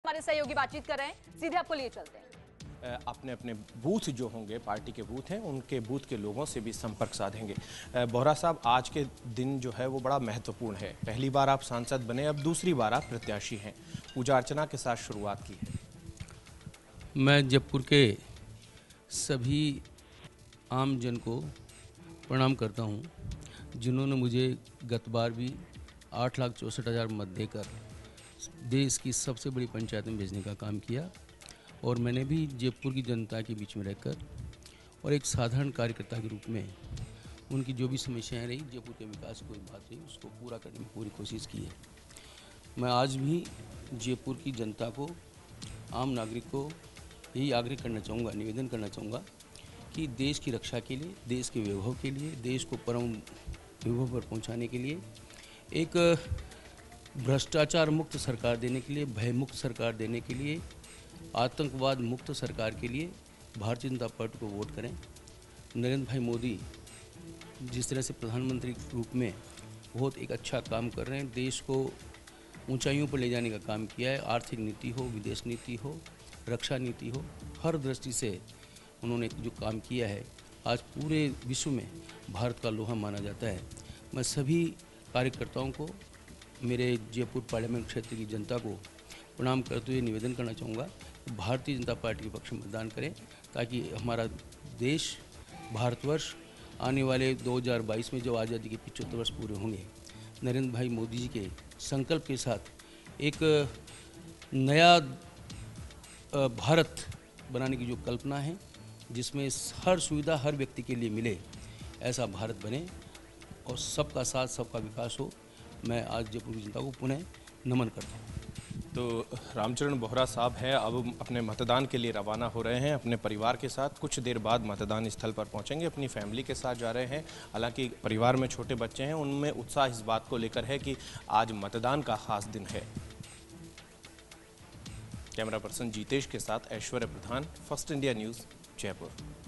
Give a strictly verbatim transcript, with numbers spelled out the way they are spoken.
हमारे सहयोगी बातचीत कर रहे हैं, सीधे आपको लिए चलते हैं। अपने अपने बूथ जो होंगे, पार्टी के बूथ हैं, उनके बूथ के लोगों से भी संपर्क साधेंगे। बोहरा साहब, आज के दिन जो है वो बड़ा महत्वपूर्ण है। पहली बार आप सांसद बने, अब दूसरी बार आप प्रत्याशी हैं। पूजा अर्चना के साथ शुरुआत की है। मैं जयपुर के सभी आम जन को प्रणाम करता हूं, जिन्होंने मुझे गत बार भी आठ लाख चौंसठ हज़ार मत देकर देश की सबसे बड़ी पंचायत में भेजने का काम किया। और मैंने भी जयपुर की जनता के बीच में रहकर और एक साधारण कार्यकर्ता के रूप में उनकी जो भी समस्याएं रही, जयपुर के विकास की कोई बात रही, उसको पूरा करने की पूरी कोशिश की है। मैं आज भी जयपुर की जनता को, आम नागरिक को यही आग्रह करना चाहूँगा, निवेदन करना चाहूँगा कि देश की रक्षा के लिए, देश के वैभव के लिए, देश को परम वैभव पर पहुँचाने के लिए, एक भ्रष्टाचार मुक्त सरकार देने के लिए, भय मुक्त सरकार देने के लिए, आतंकवाद मुक्त सरकार के लिए भारतीय जनता पार्टी को वोट करें। नरेंद्र भाई मोदी जिस तरह से प्रधानमंत्री के रूप में बहुत एक अच्छा काम कर रहे हैं, देश को ऊंचाइयों पर ले जाने का काम किया है। आर्थिक नीति हो, विदेश नीति हो, रक्षा नीति हो, हर दृष्टि से उन्होंने जो काम किया है, आज पूरे विश्व में भारत का लोहा माना जाता है। मैं सभी कार्यकर्ताओं को, मेरे जयपुर पार्लियामेंट क्षेत्र की जनता को प्रणाम करते हुए निवेदन करना चाहूँगा कि भारतीय जनता पार्टी के पक्ष में मतदान करें, ताकि हमारा देश, भारतवर्ष आने वाले दो हज़ार बाईस में जब आज़ादी के पचहत्तर वर्ष पूरे होंगे, नरेंद्र भाई मोदी जी के संकल्प के साथ एक नया भारत बनाने की जो कल्पना है, जिसमें हर सुविधा हर व्यक्ति के लिए मिले, ऐसा भारत बने और सबका साथ सबका विकास हो। मैं आज जयपुर की जनता को पुनः नमन करता हूँ। तो रामचरण बोहरा साहब हैं, अब अपने मतदान के लिए रवाना हो रहे हैं अपने परिवार के साथ। कुछ देर बाद मतदान स्थल पर पहुंचेंगे, अपनी फैमिली के साथ जा रहे हैं। हालांकि परिवार में छोटे बच्चे हैं, उनमें उत्साह इस बात को लेकर है कि आज मतदान का खास दिन है। कैमरा पर्सन जीतेश के साथ Aishwarya Pradhan, First India News, Jaipur.